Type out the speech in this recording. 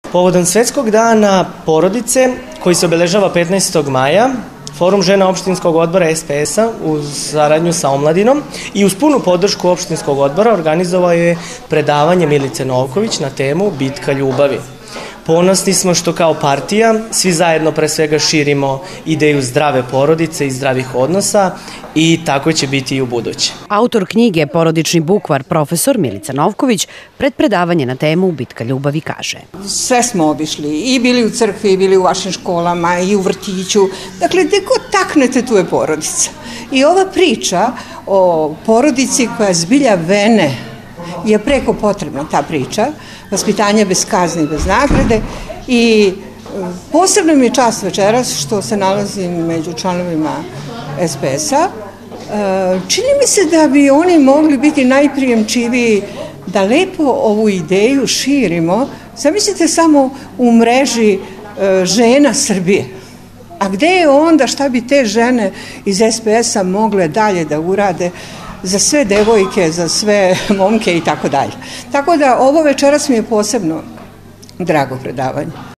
Povodom Svetskog dana porodice, koji se obeležava 15. maja, Forum žena opštinskog odbora SPS-a u saradnju sa omladinom i uz punu podršku opštinskog odbora organizovao je predavanje Milice Novković na temu Bitka ljubavi. Ponosni smo što kao partija svi zajedno pre svega širimo ideju zdrave porodice i zdravih odnosa i tako će biti i u buduće. Autor knjige Porodični bukvar, profesor Milica Novković, pred predavanje na temu Bitka ljubavi kaže: Sve smo obišli, i bili u crkvi, i bili u vašim školama, i u vrtiću. Dakle, gde god taknete, tu je porodica. I ova priča o porodici koja zbilja vene je preko potrebna, ta priča, vaspitanje bez kazni i bez nagrade, i posebno mi je čast večeras što se nalazim među članovima SPS-a. Čini mi se da bi oni mogli biti najprijemčiviji da lepo ovu ideju širimo. Zamislite samo u mreži žena Srbije. A gde je onda, šta bi te žene iz SPS-a mogle dalje da urade za sve devojke, za sve momke i tako dalje. Tako da ovo večeras mi je posebno drago predavanje.